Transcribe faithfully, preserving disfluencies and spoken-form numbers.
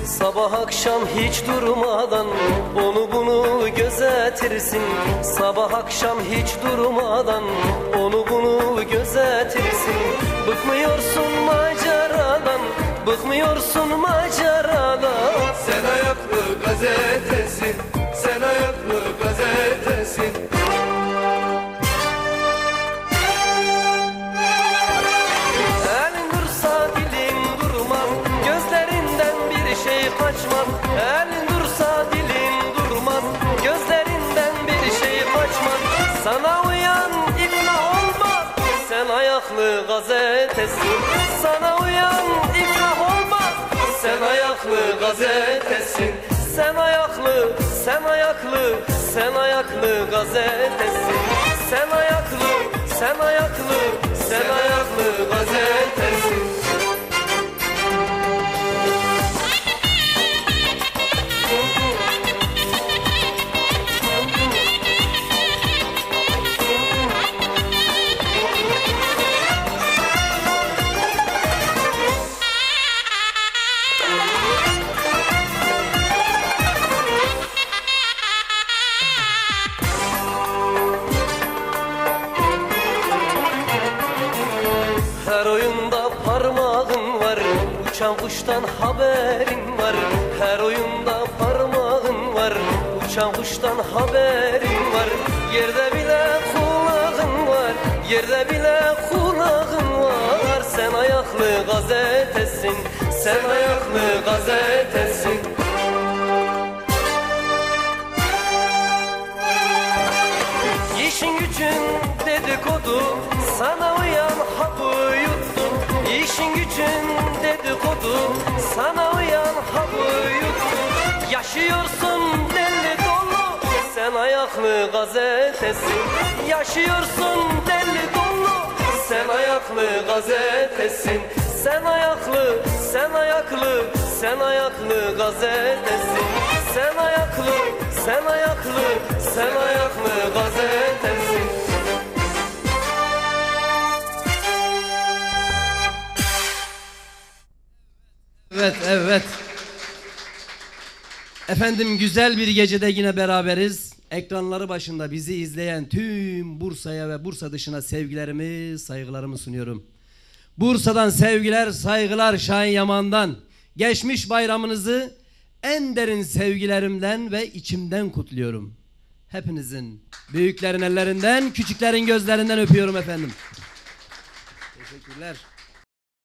Sabah akşam hiç durmadan onu bunu gözetirsin. Sabah akşam hiç durmadan onu bunu gözetirsin. Bıkmıyorsun maceradan, bıkmıyorsun maceradan. Sen ayaklı gazetesin, sen ayaklı gazetesin. Elin dursa dilin durmaz, gözlerinden bir şey kaçmaz. Elin dursa dilin durmaz, gözlerinden bir şey kaçmaz. Sana uyan iflah olmaz, sen ayaklı gazetesin. Sana uyan iflah olmaz, sen ayaklı gazetesin. Sen ayaklı, sen ayaklı, sen ayaklı gazetesin. Sen ayaklı, sen ayaklı, sen ayaklı gazetesin. Her oyunda parmağın var, uçan kuştan haberin var. Her oyunda parmağın var, uçan kuştan haberin var. Yerde bile kulağın var, yerde bile kulağın var. Sen ayaklı gazetesin, sen ayaklı gazetesin. İşin gücün dedikodu, sana uyan hapı yuttun. İşin gücün dedikodu, sana uyan hapı yuttun. Yaşıyorsun deli dolu, sen ayaklı gazetesin. Yaşıyorsun deli dolu, sen ayaklı gazetesin. Sen ayaklı, sen ayaklı, sen ayaklı gazetesin. Sen ayaklı, sen ayaklı, sen ayaklı gazetesin. Evet, evet. Efendim, güzel bir gecede yine beraberiz. Ekranları başında bizi izleyen tüm Bursa'ya ve Bursa dışına sevgilerimi, saygılarımı sunuyorum. Bursa'dan sevgiler, saygılar Şahin Yaman'dan. Geçmiş bayramınızı en derin sevgilerimden ve içimden kutluyorum. Hepinizin, büyüklerin ellerinden, küçüklerin gözlerinden öpüyorum efendim. Teşekkürler.